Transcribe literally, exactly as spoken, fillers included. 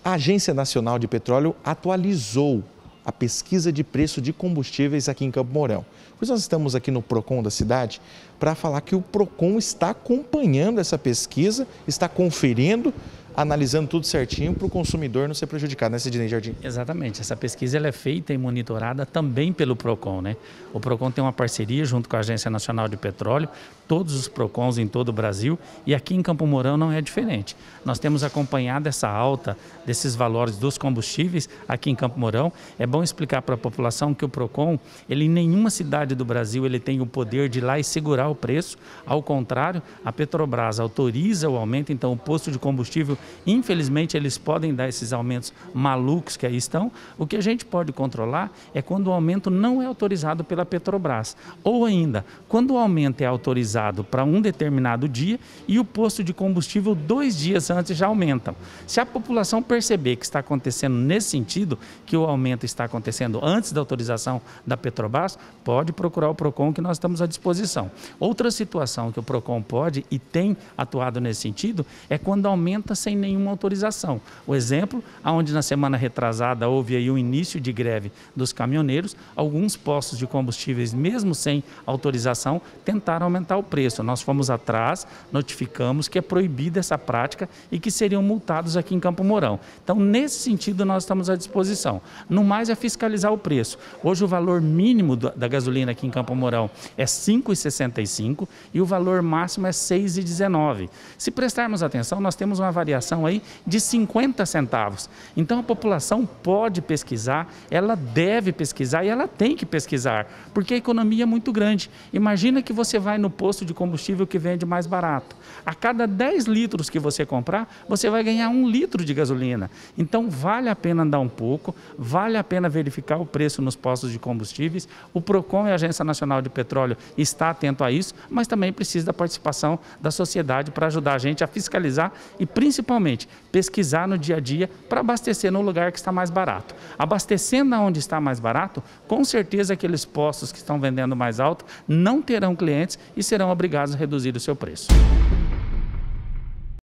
A Agência Nacional de Petróleo atualizou a pesquisa de preço de combustíveis aqui em Campo Mourão. Por isso nós estamos aqui no Procon da cidade para falar que o Procon está acompanhando essa pesquisa, está conferindo, analisando tudo certinho para o consumidor não ser prejudicado, né, Sidney Jardim? Exatamente. Essa pesquisa ela é feita e monitorada também pelo Procon, né? O Procon tem uma parceria junto com a Agência Nacional de Petróleo, todos os Procons em todo o Brasil, e aqui em Campo Mourão não é diferente. Nós temos acompanhado essa alta desses valores dos combustíveis aqui em Campo Mourão. É bom explicar para a população que o Procon, ele em nenhuma cidade do Brasil ele tem o poder de ir lá e segurar o preço. Ao contrário, a Petrobras autoriza o aumento, então o posto de combustível, infelizmente, eles podem dar esses aumentos malucos que aí estão. O que a gente pode controlar é quando o aumento não é autorizado pela Petrobras. Ou ainda, quando o aumento é autorizado para um determinado dia e o posto de combustível dois dias antes já aumenta. Se a população perceber que está acontecendo nesse sentido, que o aumento está acontecendo antes da autorização da Petrobras, pode procurar o Procon que nós estamos à disposição. Outra situação que o Procon pode e tem atuado nesse sentido é quando aumenta sem nenhuma autorização. O exemplo, onde na semana retrasada houve aí o início de greve dos caminhoneiros, alguns postos de combustíveis, mesmo sem autorização, tentaram aumentar o preço. Nós fomos atrás, notificamos que é proibida essa prática e que seriam multados aqui em Campo Mourão. Então, nesse sentido, nós estamos à disposição. No mais, é fiscalizar o preço. Hoje, o valor mínimo da gasolina aqui em Campo Mourão é cinco reais e sessenta e cinco centavos e o valor máximo é seis reais e dezenove centavos. Se prestarmos atenção, nós temos uma variação aí de cinquenta centavos. Então, a população pode pesquisar, ela deve pesquisar e ela tem que pesquisar, porque a economia é muito grande. Imagina que você vai no posto de combustível que vende mais barato. A cada dez litros que você comprar, você vai ganhar um litro de gasolina. Então, vale a pena andar um pouco, vale a pena verificar o preço nos postos de combustíveis. O Procon e a Agência Nacional de Petróleo está atento a isso, mas também precisa da participação da sociedade para ajudar a gente a fiscalizar e, principalmente, pesquisar no dia a dia para abastecer no lugar que está mais barato. Abastecendo onde está mais barato, com certeza aqueles postos que estão vendendo mais alto não terão clientes e serão obrigados a reduzir o seu preço.